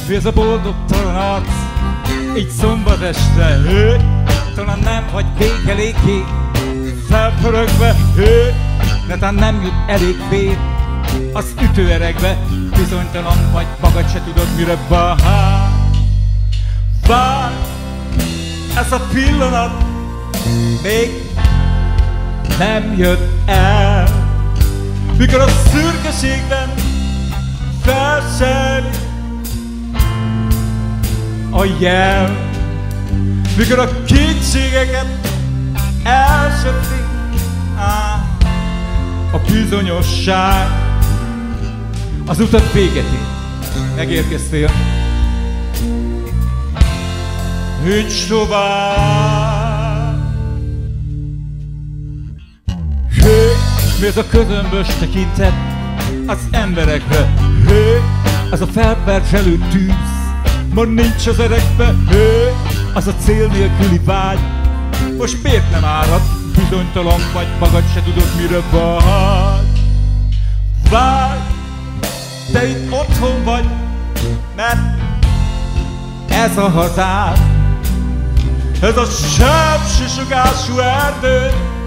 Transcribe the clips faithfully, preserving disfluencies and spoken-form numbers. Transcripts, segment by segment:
Mi ez a boldogtalan arc, így szombat este, hő, talán nem vagy végeléké, felpörögve, hő, netán nem jut elég vér az ütőerekbe, bizonytalan vagy, magad se tudod mire vár. Vár, ez a pillanat még nem jött el, mikor a szürkeségben felsejlik a jel, mikor a kétségeket elsöpri a bizonyosság. Az utat véget ér, megérkeztél, nincs tovább. Hé, mi ez a közömbös tekintet az emberekre? Hé, az a felperzselő tűz, ma nincs az erekbe. Hé, az a cél nélküli vágy, most miért nem árad? Bizonytalan vagy, magad se tudod mire vagy. Várj, te itt otthon vagy, mert ez a hazád, ez a sávsisogású erdő,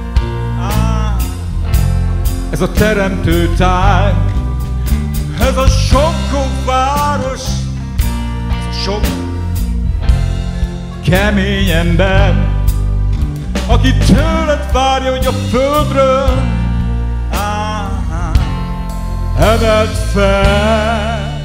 ez a teremtő táj, ez a sokkó város, ez a sok kemény ember, aki tőled várja, hogy a földről emeld fel.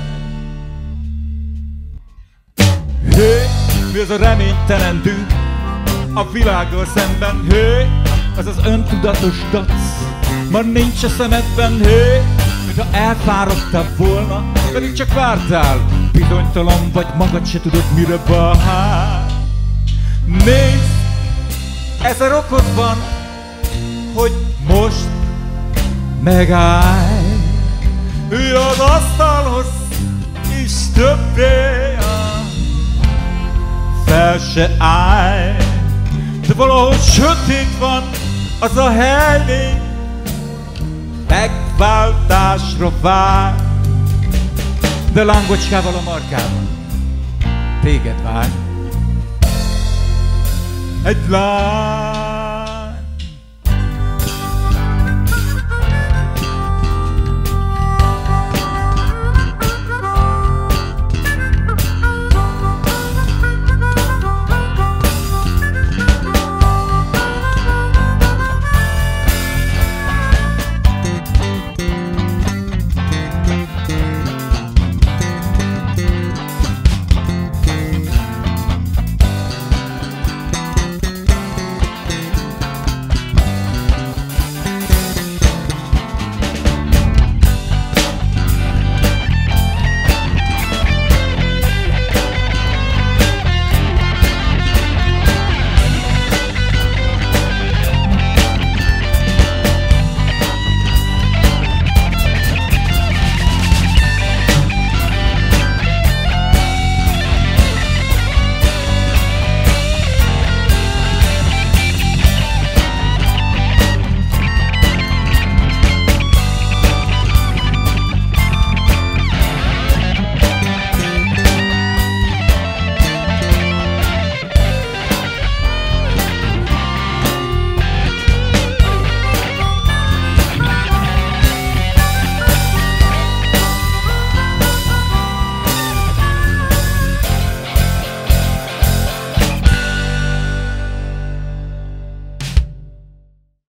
Hé, mi az a reménytelen dű a világgal szemben? Hé, ez az öntudatos dac, ma nincs a szemedben. Hé, mintha elfáradtál volna, pedig csak vártál, bizonytalan vagy, magad se tudod mire vár. Nézd, ezer okod van, hogy most megállj, ülj az asztalhoz, és többé fel se állj. De valahol sötét van az a hely még, megváltásra vár. De lángocskával a markában téged vár egy lány.